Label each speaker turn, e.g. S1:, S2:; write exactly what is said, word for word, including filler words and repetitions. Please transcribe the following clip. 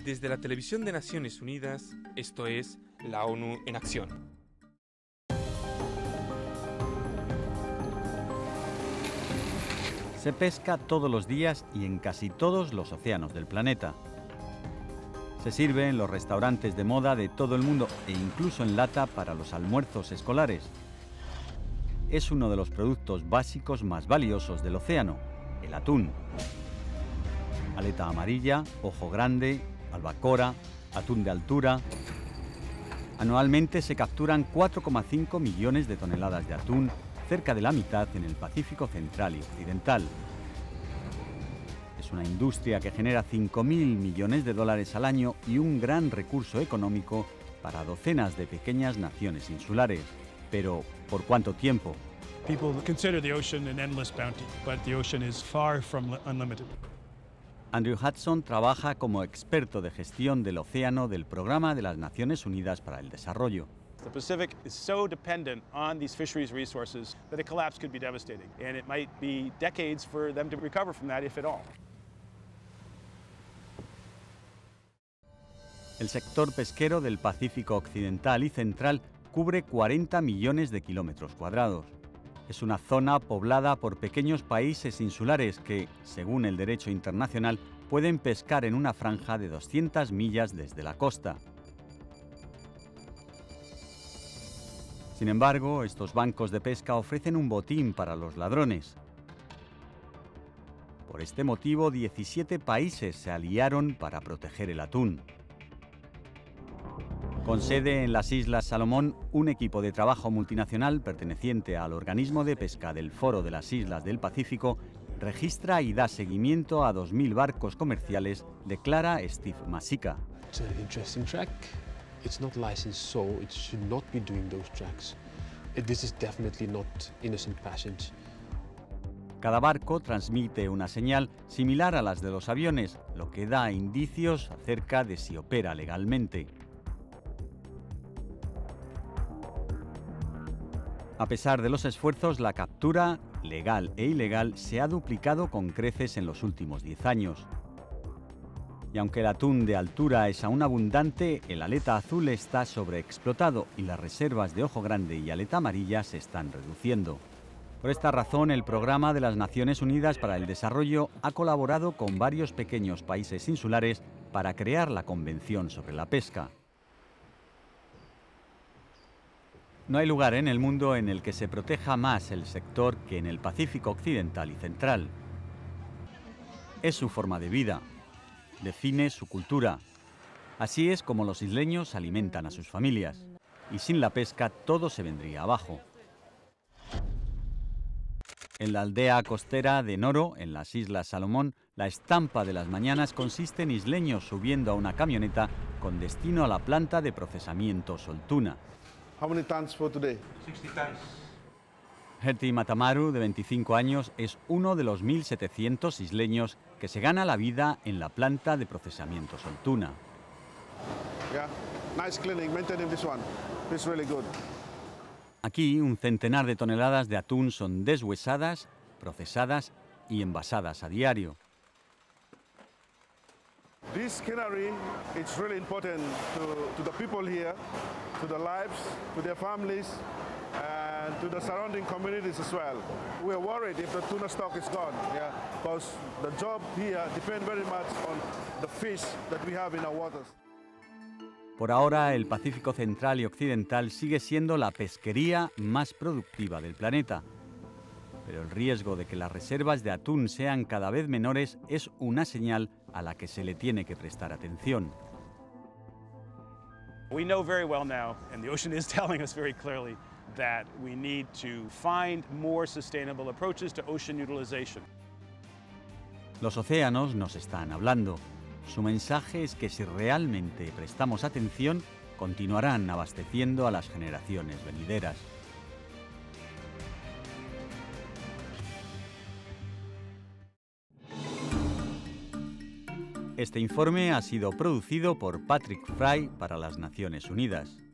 S1: Desde la televisión de Naciones Unidas, esto es la ONU en acción.
S2: Se pesca todos los días y en casi todos los océanos del planeta. Se sirve en los restaurantes de moda de todo el mundo e incluso en lata para los almuerzos escolares. Es uno de los productos básicos más valiosos del océano, el atún. Aleta amarilla, ojo grande, albacora, atún de altura. Anualmente se capturan cuatro coma cinco millones de toneladas de atún, cerca de la mitad en el Pacífico central y occidental. Es una industria que genera cinco mil millones de dólares al año y un gran recurso económico para docenas de pequeñas naciones insulares. Pero, ¿por cuánto tiempo?
S3: People consider the ocean an endless bounty, but the ocean is far from unlimited.
S2: Andrew Hudson trabaja como experto de gestión del océano del Programa de las Naciones Unidas para el Desarrollo.
S4: The Pacific is so dependent on these fisheries resources that a collapse could be devastating, and it might be decades for them to recover from that, if at all.
S2: El sector pesquero del Pacífico Occidental y Central cubre cuarenta millones de kilómetros cuadrados. Es una zona poblada por pequeños países insulares que, según el derecho internacional, pueden pescar en una franja de doscientas millas desde la costa. Sin embargo, estos bancos de pesca ofrecen un botín para los ladrones. Por este motivo, diecisiete países se aliaron para proteger el atún. Con sede en las Islas Salomón, un equipo de trabajo multinacional perteneciente al organismo de pesca del Foro de las Islas del Pacífico registra y da seguimiento a dos mil barcos comerciales, declara Steve Masica.
S5: It's an interesting track. It's not licensed, so it should not be doing those tracks. This is definitely not innocent passage.
S2: Cada barco transmite una señal similar a las de los aviones, lo que da indicios acerca de si opera legalmente. A pesar de los esfuerzos, la captura, legal e ilegal, se ha duplicado con creces en los últimos diez años. Y aunque el atún de altura es aún abundante, el aleta azul está sobreexplotado y las reservas de ojo grande y aleta amarilla se están reduciendo. Por esta razón, el Programa de las Naciones Unidas para el Desarrollo ha colaborado con varios pequeños países insulares para crear la Convención sobre la Pesca. No hay lugar en el mundo en el que se proteja más el sector que en el Pacífico Occidental y Central. Es su forma de vida, define su cultura. Así es como los isleños alimentan a sus familias. Y sin la pesca todo se vendría abajo. En la aldea costera de Noro, en las Islas Salomón, la estampa de las mañanas consiste en isleños subiendo a una camioneta con destino a la planta de procesamiento Soltuna.
S6: How many tons for today?
S1: sixty tons.
S2: Herty Matamaru, de veinticinco años, es uno de los mil setecientos isleños que se gana la vida en la planta de procesamiento Soltuna.
S6: Yeah, nice cleaning, maintaining this one. It's really good.
S2: Aquí, un centenar de toneladas de atún son deshuesadas, procesadas y envasadas a diario.
S6: This cannery, it's really important to, to the people here, to the lives, to their families, and to the surrounding communities as well. We're worried if the tuna stock is gone, yeah, because the job here depends very much on the fish that we have in our waters.
S2: Por ahora, el Pacífico Central y Occidental sigue siendo la pesquería más productiva del planeta. Pero el riesgo de que las reservas de atún sean cada vez menores es una señal a la que se le tiene que prestar atención.
S4: We know very well now, and the ocean is telling us very clearly, that we need to find more sustainable approaches to ocean utilization.
S2: Los océanos nos están hablando. Su mensaje es que si realmente prestamos atención, continuarán abasteciendo a las generaciones venideras. Este informe ha sido producido por Patrick Fry para las Naciones Unidas.